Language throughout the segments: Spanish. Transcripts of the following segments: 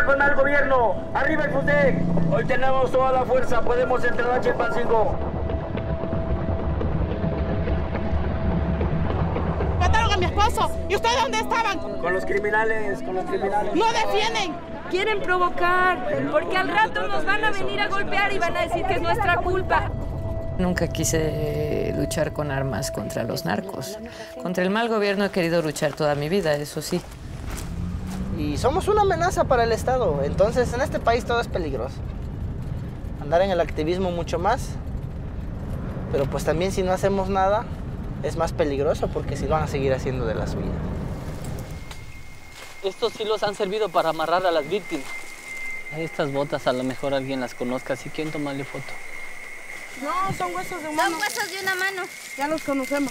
con el gobierno. ¡Arriba el FUSEC! Hoy tenemos toda la fuerza. Podemos entrar a Chilpancingo. Mataron a mi esposo. ¿Y ustedes dónde estaban? Con los criminales, con los criminales. ¡No defienden! Quieren provocar, porque al rato nos van a venir a golpear y van a decir que es nuestra culpa. Nunca quise luchar con armas contra los narcos. Contra el mal gobierno he querido luchar toda mi vida, eso sí. Y somos una amenaza para el Estado, entonces en este país todo es peligroso. Andar en el activismo mucho más, pero pues también si no hacemos nada es más peligroso porque si van a seguir haciendo de la suya. Estos hilos han servido para amarrar a las víctimas. Estas botas a lo mejor alguien las conozca, si quieren tomarle foto. No, son huesos de humano. Son huesos de una mano. Ya los conocemos.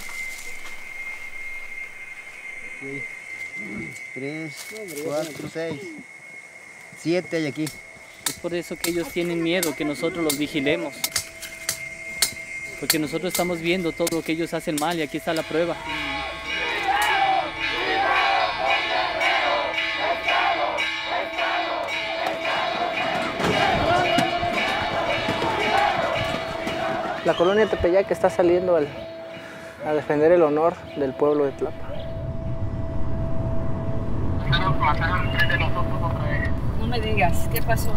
3, 4, 6, 7 hay aquí. Es por eso que ellos tienen miedo, que nosotros los vigilemos. Porque nosotros estamos viendo todo lo que ellos hacen mal y aquí está la prueba. La colonia Tepeyac está saliendo a defender el honor del pueblo de Tlapa. No me digas, ¿qué pasó?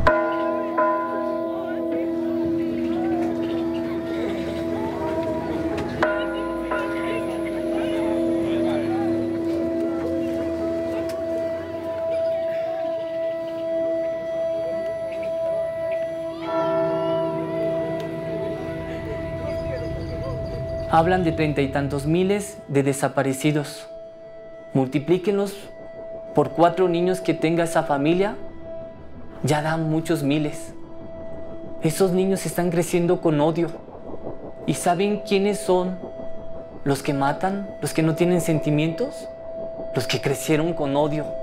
Hablan de 30 y tantos miles de desaparecidos. Multiplíquenlos por 4 niños que tenga esa familia, ya dan muchos miles. Esos niños están creciendo con odio. ¿Y saben quiénes son los que matan? ¿Los que no tienen sentimientos? Los que crecieron con odio.